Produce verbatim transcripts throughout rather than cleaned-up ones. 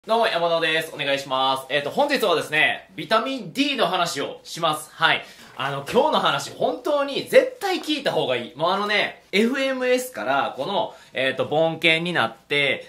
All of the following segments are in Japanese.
どうも、山田です。お願いします。えっと、本日はですね、ビタミン ディー の話をします。はい。あの、今日の話、本当に絶対聞いた方がいい。もうあのね、エフエムエス から、この、えっと、文献になって、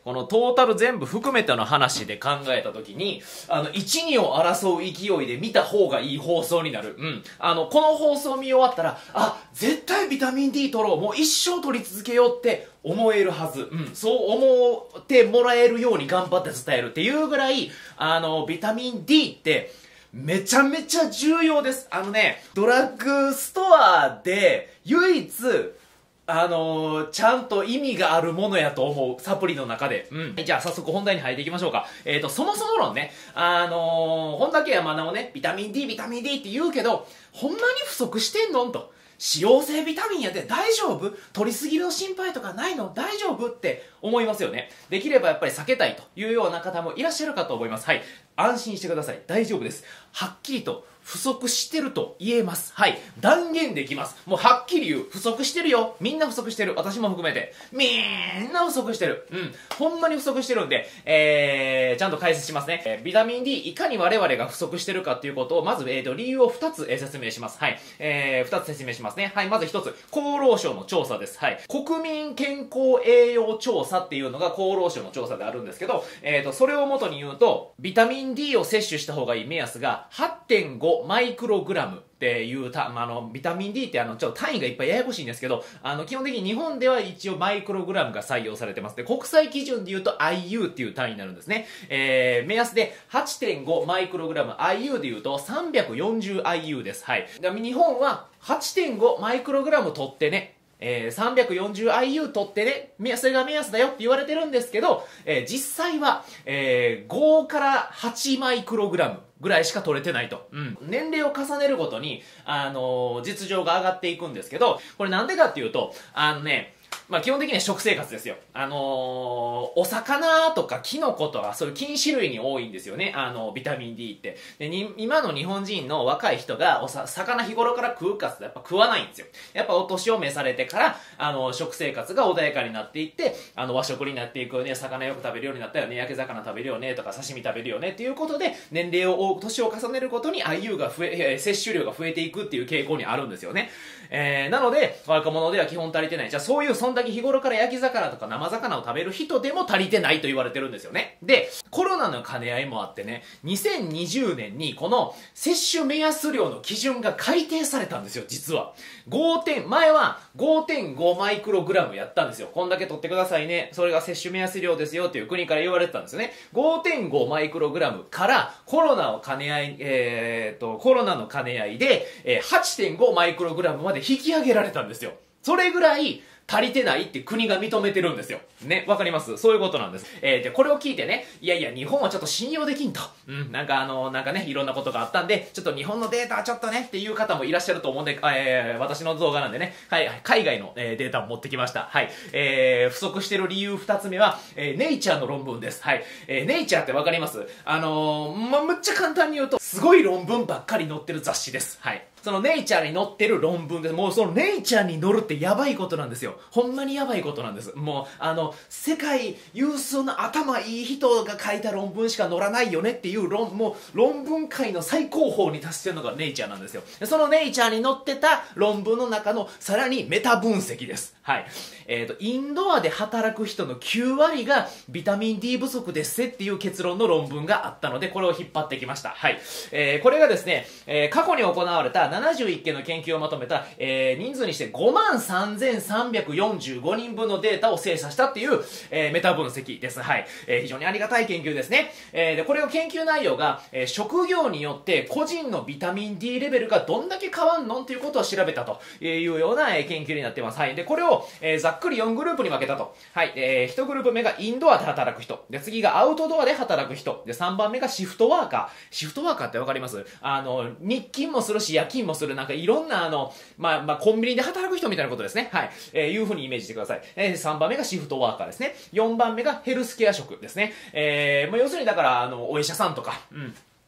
このトータル全部含めての話で考えたときに、あの、いち、にを争う勢いで見た方がいい放送になる。うん。あの、この放送見終わったら、あ、絶対ビタミン ディー 取ろう。もう一生取り続けようって思えるはず。うん。そう思ってもらえるように頑張って伝えるっていうぐらい、あの、ビタミン ディー って、めちゃめちゃ重要です。あのね、ドラッグストアで唯一、あのー、ちゃんと意味があるものやと思う。サプリの中で。うん。じゃあ早速本題に入っていきましょうか。えっと、そもそも論ね、あのー、本田家山田をね、ビタミン ディー、ビタミン ディー って言うけど、ほんまに不足してんのんと。使用性ビタミンやで大丈夫？取りすぎの心配とかないの大丈夫って思いますよね。できればやっぱり避けたいというような方もいらっしゃるかと思います。はい。安心してください。大丈夫です。はっきりと不足してると言えます。はい。断言できます。もうはっきり言う。不足してるよ。みんな不足してる。私も含めて。みんな不足してる。うん。ほんまに不足してるんで、えー、ちゃんと解説しますね。えー、ビタミン ディー、いかに我々が不足してるかっていうことを、まず、えーと、理由をふたつ、えー、説明します。はい。えー、ふたつ説明しますね。はい。まずひとつ。厚労省の調査です。はい。国民健康栄養調査っていうのが厚労省の調査であるんですけど、えーと、それをもとに言うと、ビタミン ディー を摂取した方がいい目安が はってんごマイクログラムっていうた、まあ、あの、ビタミン ディー ってあの、ちょっと単位がいっぱいややこしいんですけど、あの、基本的に日本では一応マイクログラムが採用されてます。で、国際基準で言うと アイユー っていう単位になるんですね。えー、目安で はちてんごマイクログラム、アイユー で言うと さんびゃくよんじゅうアイユー です。はい。で日本は はちてんごマイクログラム取ってね、えー、さんびゃくよんじゅうアイユー 取ってね、それが目安だよって言われてるんですけど、えー、実際は、えー、ごからはちマイクログラムぐらいしか取れてないと。うん。年齢を重ねるごとに、あのー、実情が上がっていくんですけど、これなんでかっていうと、あのね、まあ基本的には食生活ですよ。あのー、お魚とかキノコとかそういう菌種類に多いんですよね。あの、ビタミン ディー って。で、に、今の日本人の若い人がおさ、魚日頃から食うかってやっぱ食わないんですよ。やっぱお年を召されてから、あの、食生活が穏やかになっていって、あの、和食になっていくよね、魚よく食べるようになったよね、焼け魚食べるよね、とか刺身食べるよねっていうことで、年齢を、年を重ねるごとに アイユー が増え、摂取量が増えていくっていう傾向にあるんですよね。えー、なので、若者では基本足りてない。じゃあそういう、そんだけ日頃から焼き魚とか生魚を食べる人でも足りてないと言われてるんですよね。で、コロナの兼ね合いもあってね、にせんにじゅうねんにこの摂取目安量の基準が改定されたんですよ、実は。ご点、前は ごてんごマイクログラムやったんですよ。こんだけ取ってくださいね。それが摂取目安量ですよっていう国から言われてたんですよね。ごてんごマイクログラムからコロナを兼ね合い、えーっと、コロナの兼ね合いで、えー、はちてんごマイクログラムまで引き上げられたんですよ。それぐらい足りてないって国が認めてるんですよ。ね、わかります？そういうことなんです。えー、で、これを聞いてね、いやいや、日本はちょっと信用できんと。うん、なんかあの、なんかね、いろんなことがあったんで、ちょっと日本のデータはちょっとね、っていう方もいらっしゃると思うんで、えー、私の動画なんでね、はい、海外の、えー、データを持ってきました。はい。えー、不足してる理由二つ目は、えー、ネイチャーの論文です。はい。えー、ネイチャーってわかります？あのー、ま、むっちゃ簡単に言うと、すごい論文ばっかり載ってる雑誌です。はい。そのネイチャーに載ってる論文です。もうそのネイチャーに載るってやばいことなんですよ。ほんまにやばいことなんです。もう、あの、世界有数の頭いい人が書いた論文しか載らないよねっていう論、もう論文界の最高峰に達してるのがネイチャーなんですよ。でそのネイチャーに載ってた論文の中のさらにメタ分析です。はい。えっと、インドアで働く人のきゅうわりがビタミン ディー 不足ですっていう結論の論文があったので、これを引っ張ってきました。はい。えー、これがですね、えー、過去に行われたななじゅういっけんの研究をまとめた、えー、人数にしてごまんさんぜんさんびゃくよんじゅうごにんぶんのデータを精査したっていう、えー、メタ分析です。はい。えー、非常にありがたい研究ですね。えー、で、これを研究内容が、えー、職業によって個人のビタミン ディー レベルがどんだけ変わんのっていうことを調べたというような、えー、研究になっています。はい。で、これを、えー、ざっくりよんグループに分けたと。はい。えー、いちグループ目がインドアで働く人。で、次がアウトドアで働く人。で、さんばんめがシフトワーカー。シフトワーカーってわかります？あの、日勤もするし夜勤もする、なんかいろんなあの、まあ、まあ、コンビニで働く人みたいなことですね。はい。えー、いうふうにイメージしてください。えー、さんばんめがシフトワーカーですね。よんばんめがヘルスケア職ですね。えー、まあ、要するにだから、あの、お医者さんとか、うん。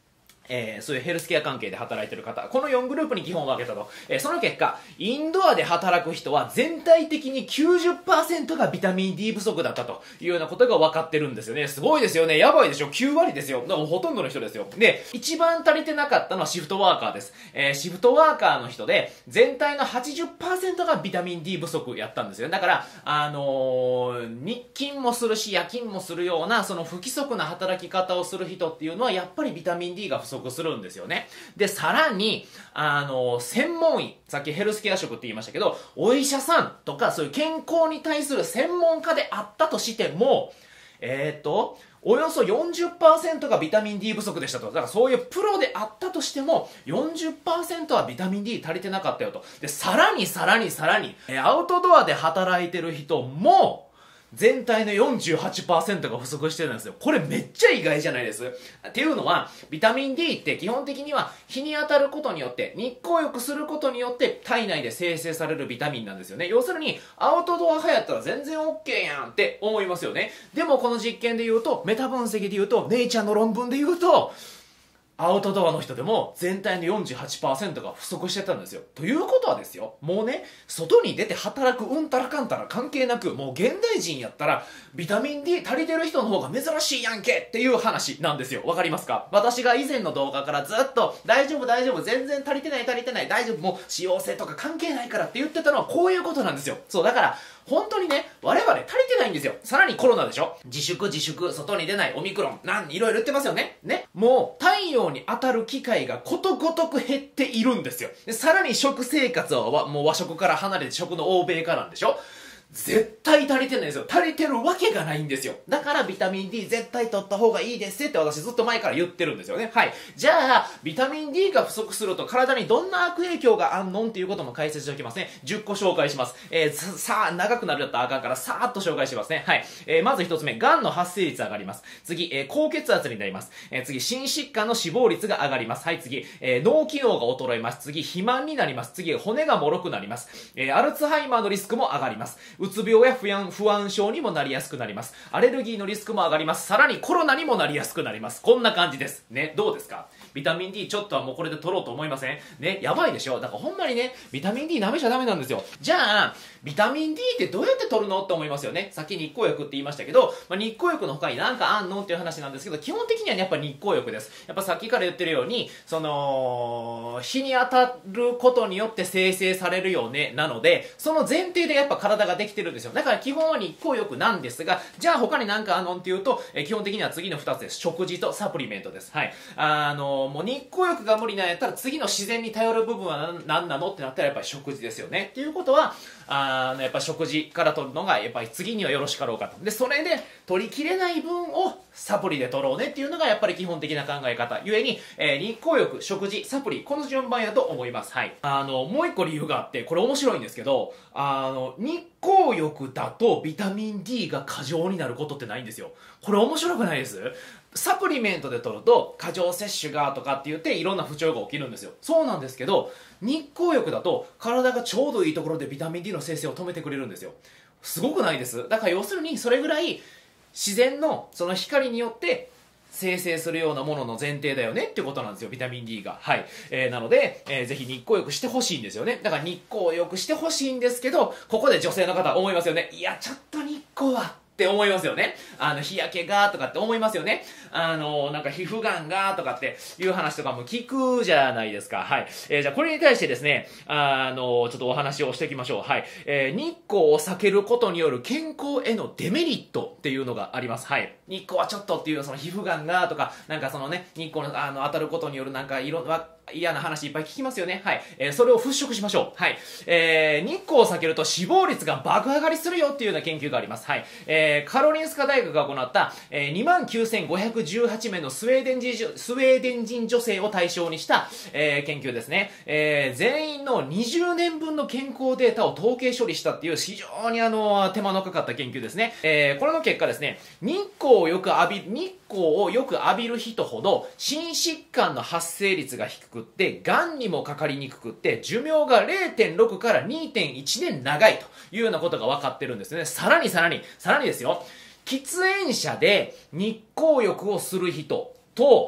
えー、そういうヘルスケア関係で働いてる方、このよんグループに基本を分けたと。えー、その結果、インドアで働く人は全体的に きゅうじゅっパーセント がビタミン D 不足だったというようなことが分かってるんですよね。すごいですよね。やばいでしょ。きゅうわりですよ。だからほとんどの人ですよ。で、一番足りてなかったのはシフトワーカーです。えー、シフトワーカーの人で、全体の はちじゅっパーセント がビタミン D 不足やったんですよ。だから、あのー、日勤もするし、夜勤もするような、その不規則な働き方をする人っていうのは、やっぱりビタミン D が不足するんですよね。で、さらに、あの、専門医、さっきヘルスケア職って言いましたけど、お医者さんとかそういう健康に対する専門家であったとしても、えっと、およそ よんじゅっパーセント がビタミン D 不足でしたと。だからそういうプロであったとしても、よんじゅっパーセント はビタミン D 足りてなかったよと。で、さらにさらにさらに、アウトドアで働いてる人も、全体の よんじゅうはちパーセント が不足してるんですよ。これめっちゃ意外じゃないです。っていうのは、ビタミン D って基本的には日に当たることによって、日光浴することによって体内で生成されるビタミンなんですよね。要するに、アウトドア派やったら全然 OK やんって思いますよね。でもこの実験で言うと、メタ分析で言うと、ネイチャーの論文で言うと、アウトドアの人でも全体の よんじゅうはちパーセント が不足してたんですよ。ということはですよ、もうね、外に出て働くうんたらかんたら関係なく、もう現代人やったら、ビタミン D 足りてる人の方が珍しいやんけっていう話なんですよ。わかりますか？私が以前の動画からずっと、大丈夫大丈夫、全然足りてない足りてない、大丈夫、もう使用性とか関係ないからって言ってたのはこういうことなんですよ。そう、だから、本当にね、我々足りてないんですよ。さらにコロナでしょ？自粛自粛、外に出ない、オミクロン、なん、いろいろ言ってますよね。ね。もう、太陽に当たる機会がことごとく減っているんですよ。で、さらに食生活は、もう和食から離れて食の欧米化なんでしょ？絶対足りてないんですよ。足りてるわけがないんですよ。だからビタミン D 絶対取った方がいいですって私ずっと前から言ってるんですよね。はい。じゃあ、ビタミン D が不足すると体にどんな悪影響があんのんっていうことも解説しておきますね。じゅっこ紹介します。えー、さ、さあ、長くなるやったらあかんからさーっと紹介しますね。はい。えー、まず一つ目、癌の発生率上がります。次、えー、高血圧になります。えー、次、心疾患の死亡率が上がります。はい、次、えー、脳機能が衰えます。次、肥満になります。次、骨が脆くなります。えー、アルツハイマーのリスクも上がります。うつ病や不安、不安症にもなりやすくなります。アレルギーのリスクも上がります。さらにコロナにもなりやすくなります。こんな感じです。ね、どうですか？ビタミン D ちょっとはもうこれで取ろうと思いません？ね、やばいでしょ？だからほんまにね、ビタミン D 舐めちゃダメなんですよ。じゃあ、ビタミン D ってどうやって取るのって思いますよね。さっき日光浴って言いましたけど、まあ、日光浴の他に何かあんのっていう話なんですけど、基本的にはね、やっぱ日光浴です。やっぱさっきから言ってるように、その、日に当たることによって生成されるよね、なので、その前提でやっぱ体ができてるんですよ。だから基本は日光浴なんですが、じゃあ他に何かあんのっていうと、え基本的には次のふたつです。食事とサプリメントです。はい。あの、もう日光浴が無理なんやったら次の自然に頼る部分は何なのってなったらやっぱり食事ですよね。っていうことは、あの、やっぱ食事から取るのがやっぱり次にはよろしかろうかと。で、それで取りきれない分をサプリで取ろうねっていうのがやっぱり基本的な考え方。ゆえに、えー、日光浴、食事、サプリ、この順番やと思います。はい。あの、もう一個理由があって、これ面白いんですけど、あの、日光浴だとビタミン D が過剰になることってないんですよ。これ面白くないです？サプリメントで取ると過剰摂取がとかって言っていろんな不調が起きるんですよ。そうなんですけど、日光浴だと体がちょうどいいところでビタミン D の生成を止めてくれるんですよ。すごくないです？だから要するにそれぐらい自然のその光によって生成するようなものの前提だよねってことなんですよ、ビタミン D が。はい。えー、なので、えー、ぜひ日光浴してほしいんですよね。だから日光浴してほしいんですけど、ここで女性の方思いますよね。いや、ちょっと日光はって思いますよね。あの、日焼けがとかって思いますよね。あの、なんか皮膚がんがとかっていう話とかも聞くじゃないですか。はい。えー、じゃあこれに対してですね、あの、ちょっとお話をしていきましょう。はい。えー、日光を避けることによる健康へのデメリットっていうのがあります。はい。日光はちょっとっていう、その皮膚がんがとか、なんかそのね、日光の、あの、当たることによるなんかいろんな、嫌な話いっぱい聞きますよね。はい。えー、それを払拭しましょう。はい。えー、日光を避けると死亡率が爆上がりするよっていうような研究があります。はい。えー、カロリンスカ大学が行った、えー、にまんきゅうせんごひゃくじゅうはちめいのスウェーデン人、スウェーデン人女性を対象にした、えー、研究ですね。えー、全員のにじゅうねんぶんの健康データを統計処理したっていう非常にあの、手間のかかった研究ですね。えー、これの結果ですね、日光をよく浴び、日光をよく浴びる人ほど、心疾患の発生率が低くって、癌にもかかりにくくって、寿命が れいてんろく から にてんいちねん長いというようなことが分かってるんですね。さらにさらに、さらにですよ、喫煙者で日光浴をする人と、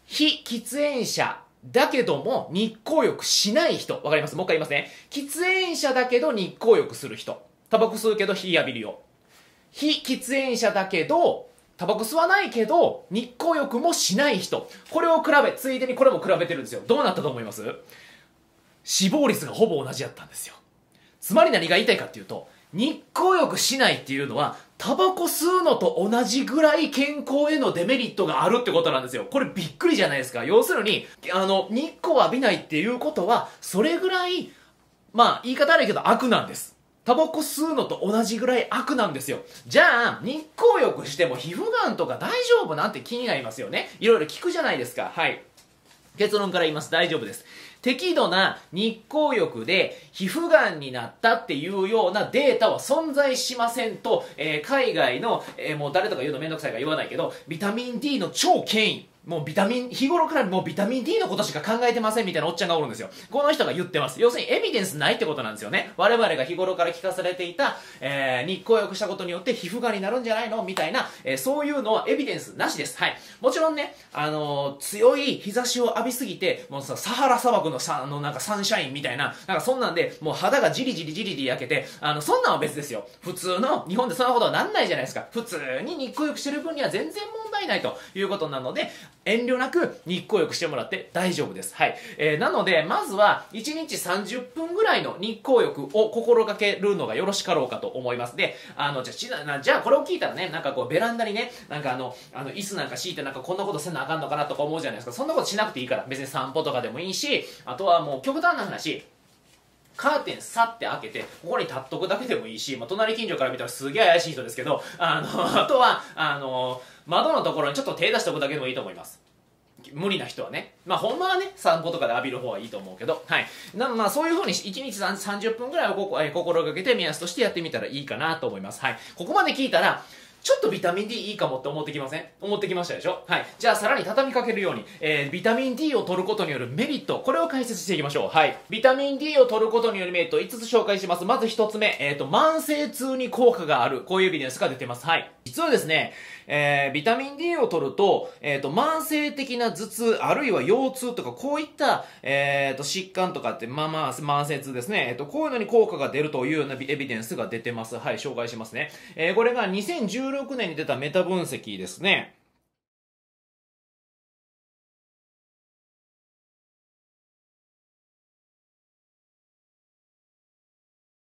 非喫煙者だけども日光浴しない人。わかります？もう一回言いますね。喫煙者だけど日光浴する人。タバコ吸うけど日浴びるよ。非喫煙者だけど、タバコ吸わないけど、日光浴もしない人。これを比べ、ついでにこれも比べてるんですよ。どうなったと思います？死亡率がほぼ同じだったんですよ。つまり何が言いたいかっていうと、日光浴しないっていうのは、タバコ吸うのと同じぐらい健康へのデメリットがあるってことなんですよ。これびっくりじゃないですか。要するに、あの、日光を浴びないっていうことは、それぐらい、まあ、言い方悪いけど悪なんです。タバコ吸うのと同じぐらい悪なんですよ。じゃあ、日光浴しても皮膚がんとか大丈夫なんて気になりますよね。いろいろ聞くじゃないですか。はい。結論から言います。大丈夫です。適度な日光浴で皮膚がんになったっていうようなデータは存在しませんと、えー、海外の、えー、もう誰とか言うのめんどくさいから言わないけど、ビタミン D の超権威。もうビタミン、日頃からもうビタミン D のことしか考えてませんみたいなおっちゃんがおるんですよ。この人が言ってます。要するにエビデンスないってことなんですよね。我々が日頃から聞かされていた、えー、日光浴したことによって皮膚がんになるんじゃないのみたいな、えー、そういうのはエビデンスなしです。はい。もちろんね、あのー、強い日差しを浴びすぎて、もうさ、サハラ砂漠のさ、あの、なんかサンシャインみたいな、なんかそんなんで、もう肌がジリジリジリジリ焼けて、あの、そんなんは別ですよ。普通の、日本でそんなことはなんないじゃないですか。普通に日光浴してる分には全然問題ないということなので、遠慮なく日光浴してもらって大丈夫です。はい。えー、なので、まずはいちにちさんじゅっぷんぐらいの日光浴を心がけるのがよろしかろうかと思います。で、あの、じゃあ、ちな、じゃあこれを聞いたらね、なんかこうベランダにね、なんかあの、あの、椅子なんか敷いてなんかこんなことせなあかんのかなとか思うじゃないですか。そんなことしなくていいから。別に散歩とかでもいいし、あとはもう極端な話、カーテンさって開けて、ここに立っとくだけでもいいし、まあ、隣近所から見たらすげえ怪しい人ですけど、あの、あとは、あの、窓のところにちょっと手出しておくだけでもいいと思います。無理な人はね。まあ、ほんまはね、散歩とかで浴びる方はいいと思うけど、はい。なまあ、そういう風にいちにちさんじゅっぷんぐらいをここ、えー、心がけて目安としてやってみたらいいかなと思います。はい。ここまで聞いたら、ちょっとビタミン D いいかもって思ってきません？思ってきましたでしょ？はい。じゃあさらに畳みかけるように、えー、ビタミン D を取ることによるメリット、これを解説していきましょう。はい。ビタミン D を取ることによるメリット、いつつ紹介します。まずひとつめ、えっと、慢性痛に効果がある。こういうエビデンスが出てます。はい。実はですね、えー、ビタミン D を取ると、えっと、慢性的な頭痛、あるいは腰痛とか、こういった、えっと、疾患とかって、まあまあ、慢性痛ですね。えっと、こういうのに効果が出るというようなエビデンスが出てます。はい、紹介しますね。えー、これがにせんじゅうろくねんに出たメタ分析ですね。